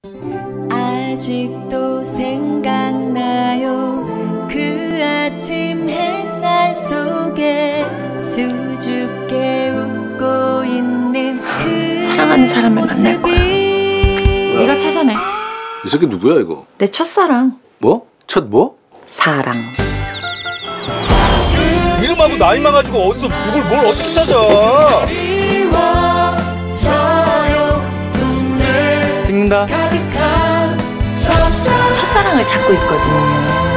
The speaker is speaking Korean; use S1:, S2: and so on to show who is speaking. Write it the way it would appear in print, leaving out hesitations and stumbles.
S1: 아직도 생각나요. 그 아침 햇살 속에 수줍게 웃고 있는 그
S2: 사랑하는 사람을 만날 거야. 네가 찾아내.
S3: 이 새끼 누구야 이거?
S2: 내 첫사랑.
S3: 뭐? 첫 뭐?
S2: 사랑.
S4: 이름하고 나이만 가지고 어디서 누굴 뭘 어떻게 찾아?
S5: 찍는다.
S2: 첫사랑을 찾고 있거든.